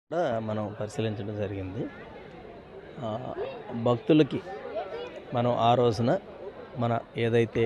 కూడా మనం పరిశీలించడం జరిగింది. భక్తులకి మనం ఆ రోజున మన ఏదైతే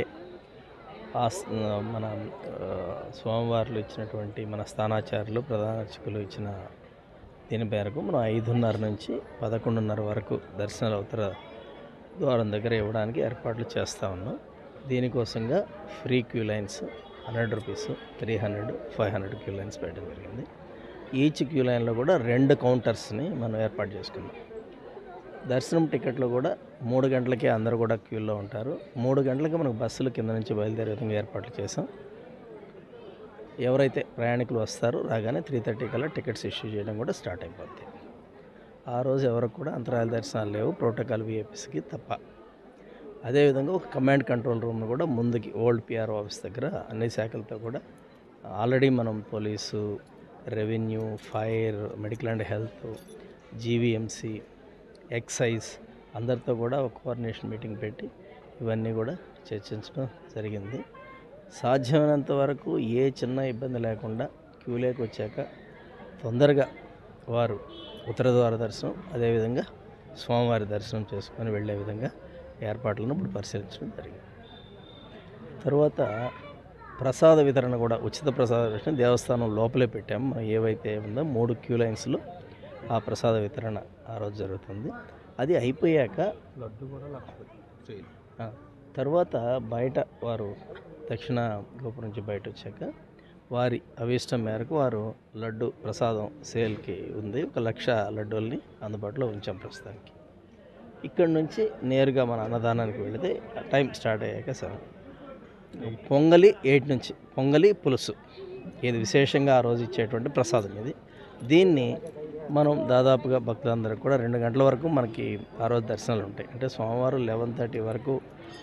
మన స్వామివార్లు ఇచ్చినటువంటి మన స్థానాచార్యులు ప్రధాన అర్చకులు ఇచ్చిన దీని మేరకు మనం 5:30 నుంచి 11:30 వరకు దర్శనాలు ఉత్తర ద్వారం దగ్గర ఇవ్వడానికి ఏర్పాట్లు చేస్తూ ఉన్నాం. దీనికోసంగా free queue lines 100 rupees, 300, 500 queue lines పెట్టడం జరిగింది. ఈచ్ క్యూ లైన్లో కూడా 2 కౌంటర్స్ని మనం ఏర్పాటు చేసుకున్నాం. దర్శనం టికెట్లో కూడా 3 గంటలకే అందరూ కూడా క్యూలో ఉంటారు. 3 గంటలకి మనకు బస్సులు కింద నుంచి బయలుదేరే విధంగా ఏర్పాట్లు చేసాం. ఎవరైతే ప్రయాణికులు వస్తారో రాగానే 3:30 కల్లా టికెట్స్ ఇష్యూ చేయడం కూడా స్టార్ట్ అయిపోద్ది. ఆ రోజు ఎవరికి కూడా అంతరాయాల దర్శనాలు లేవు, ప్రోటోకాల్ విఐపీస్కి తప్ప. అదేవిధంగా ఒక కమాండ్ కంట్రోల్ రూమ్ను కూడా ముందుకి ఓల్డ్ పిఆర్ఓ ఆఫీస్ దగ్గర అన్ని శాఖలతో కూడా ఆల్రెడీ మనం police, revenue, fire, medical and health, GVMC, excise అందరితో కూడా ఒక కోఆర్డినేషన్ మీటింగ్ పెట్టి ఇవన్నీ కూడా చర్చించడం జరిగింది. సాధ్యమైనంత వరకు ఏ చిన్న ఇబ్బంది లేకుండా క్యూలోకి వచ్చాక తొందరగా వారు ఉత్తర ద్వార దర్శనం, అదేవిధంగా స్వామివారి దర్శనం చేసుకొని వెళ్ళే విధంగా ఏర్పాట్లను ఇప్పుడు పరిశీలించడం జరిగింది. తర్వాత ప్రసాద వితరణ కూడా, ఉచిత ప్రసాద వితరణ దేవస్థానం లోపలే పెట్టాము. మనం ఏవైతే ఉందో 3 క్యూ లైన్స్లో ఆ ప్రసాద వితరణ ఆ రోజు జరుగుతుంది. అది అయిపోయాక లడ్డు కూడా తర్వాత బయట వారు దక్షిణ గోపురం నుంచి బయట వచ్చాక వారి అభీష్టం మేరకు వారు లడ్డు ప్రసాదం సేల్కి ఉంది. 1,00,000 లడ్డూల్ని అందుబాటులో ఉంచాం ప్రస్తుతానికి. ఇక్కడ నుంచి నేరుగా మన అన్నదానానికి వెళితే టైం స్టార్ట్ అయ్యాక సరే పొంగలి 8 నుంచి పొంగలి పులుసు ఇది విశేషంగా ఆ రోజు ఇచ్చేటువంటి ప్రసాదం ఇది. దీన్ని మనం దాదాపుగా భక్తులందరికీ కూడా 2 గంటల వరకు మనకి ఆ రోజు దర్శనాలు ఉంటాయి. అంటే సోమవారం 11:30 వరకు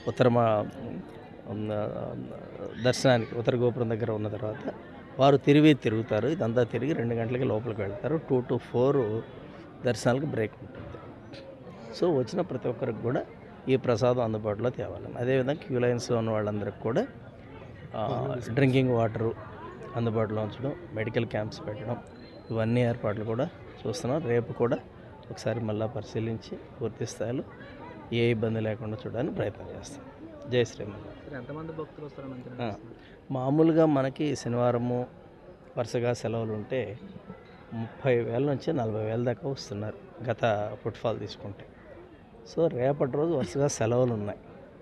దర్శనానికి ఉత్తర గోపురం దగ్గర ఉన్న తర్వాత వారు తిరుగుతారు. ఇదంతా తిరిగి 2 గంటలకి లోపలికి వెళ్తారు. 2 to 4 దర్శనాలకు బ్రేక్ ఉంటుంది. సో వచ్చిన ప్రతి ఒక్కరికి కూడా ఈ ప్రసాదం అందుబాటులో తేవాలని, అదేవిధంగా క్యూ లైన్స్లో ఉన్న వాళ్ళందరికీ కూడా డ్రింకింగ్ వాటరు అందుబాటులో ఉంచడం, మెడికల్ క్యాంప్స్ పెట్టడం, ఇవన్నీ ఏర్పాట్లు కూడా చూస్తున్నాం. రేపు కూడా ఒకసారి మళ్ళీ పరిశీలించి పూర్తి స్థాయిలో ఏ ఇబ్బంది లేకుండా చూడడానికి ప్రయత్నం చేస్తాం. జై శ్రీమన్. ఎంతమంది భక్తులు వస్తారు? మామూలుగా మనకి శనివారము వరుసగా సెలవులు ఉంటే 30,000 నుంచి 40,000 దాకా వస్తున్నారు గత ఫుట్ఫాల్ తీసుకుంటే. సో రేపటి రోజు వరుసగా సెలవులు ఉన్నాయి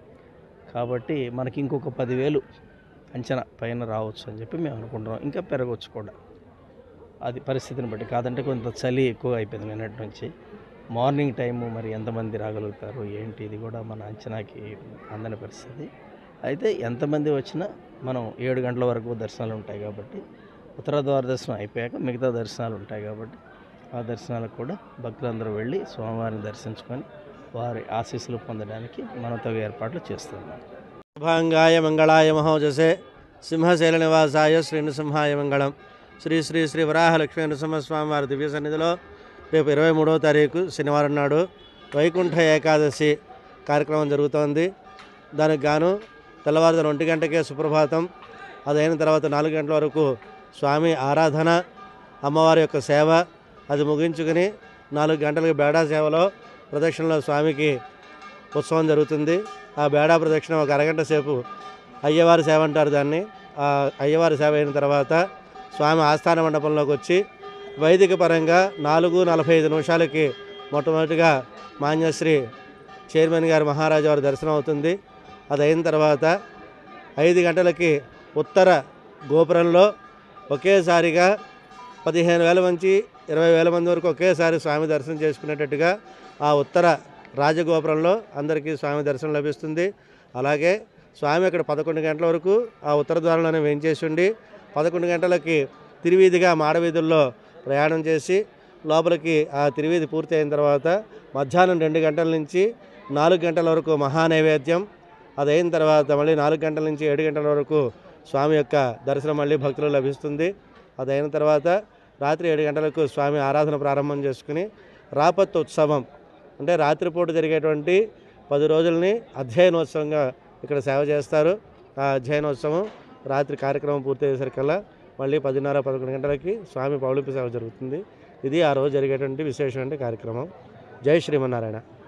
కాబట్టి మనకి ఇంకొక 10,000 అంచనా పైన రావచ్చు అని చెప్పి మేము అనుకుంటున్నాం. ఇంకా పెరగవచ్చు కూడా, అది పరిస్థితిని బట్టి. కాదంటే కొంత చలి ఎక్కువ అయిపోయింది నిన్నటి నుంచి. మార్నింగ్ టైము మరి ఎంతమంది రాగలుగుతారు ఏంటి, ఇది కూడా మన అంచనాకి అందని పరిస్థితి. అయితే ఎంతమంది వచ్చినా మనం 7 గంటల వరకు దర్శనాలు ఉంటాయి కాబట్టి, ఉత్తర ద్వార దర్శనం అయిపోయాక మిగతా దర్శనాలు ఉంటాయి కాబట్టి ఆ దర్శనాలకు కూడా భక్తులందరూ వెళ్ళి స్వామివారిని దర్శించుకొని వారి ఆశీస్సులు పొందడానికి మనం తగు ఏర్పాట్లు చేస్తున్నాం. భాంగాయ మంగళాయ మహోజసే సింహశైల నివాసాయ శ్రీనృసింహాయ మంగళం. శ్రీ శ్రీ శ్రీ వరాహ లక్ష్మీ నృసింహస్వామి వారి దివ్య సన్నిధిలో రేపు 23వ తారీఖు శనివారం నాడు వైకుంఠ ఏకాదశి కార్యక్రమం జరుగుతోంది. దానికి గాను తెల్లవారుజామున 1 గంటకే సుప్రభాతం, అదైన తర్వాత 4 గంటల వరకు స్వామి ఆరాధన, అమ్మవారి యొక్క సేవ, అది ముగించుకుని 4 గంటలకు బేడా సేవలో ప్రదక్షిణలో స్వామికి ఉత్సవం జరుగుతుంది. ఆ బేడా ప్రదక్షిణ ఒక అరగంట సేపు అయ్యవారి సేవ అంటారు దాన్ని. ఆ అయ్యవారి సేవ అయిన తర్వాత స్వామి ఆస్థాన మండపంలోకి వచ్చి వైదిక పరంగా 4:45 నిమిషాలకి మొట్టమొదటిగా మాన్యశ్రీ చైర్మన్ గారు మహారాజు వారి దర్శనం అవుతుంది. అది అయిన తర్వాత 5 గంటలకి ఉత్తర గోపురంలో ఒకేసారిగా 15,000 నుంచి 20,000 మంది వరకు ఒకేసారి స్వామి దర్శనం చేసుకునేటట్టుగా ఆ ఉత్తర రాజగోపురంలో అందరికీ స్వామి దర్శనం లభిస్తుంది. అలాగే స్వామి అక్కడ 11 గంటల వరకు ఆ ఉత్తర ద్వారంలోనే వేయించేసి ఉండి 11 గంటలకి తిరువీధిగా మాడవీధుల్లో ప్రయాణం చేసి లోపలికి ఆ తిరువీధి పూర్తి అయిన తర్వాత మధ్యాహ్నం 2 గంటల నుంచి 4 గంటల వరకు మహానైవేద్యం, అదైన తర్వాత మళ్ళీ 4 గంటల నుంచి 7 గంటల వరకు స్వామి యొక్క దర్శనం మళ్ళీ భక్తులు లభిస్తుంది. అదైన తర్వాత రాత్రి 7 గంటలకు స్వామి ఆరాధన ప్రారంభం చేసుకుని రాపత్ ఉత్సవం అంటే రాత్రిపూట జరిగేటువంటి 10 రోజులని అధ్యయనోత్సవంగా ఇక్కడ సేవ చేస్తారు. ఆ అధ్యయనోత్సవం రాత్రి కార్యక్రమం పూర్తి అయ్యేసరికల్లా మళ్ళీ 10:30, 11 గంటలకి స్వామి పౌళింపు సేవ జరుగుతుంది. ఇది ఆ రోజు జరిగేటువంటి విశేషమైన కార్యక్రమం. జై శ్రీమన్నారాయణ.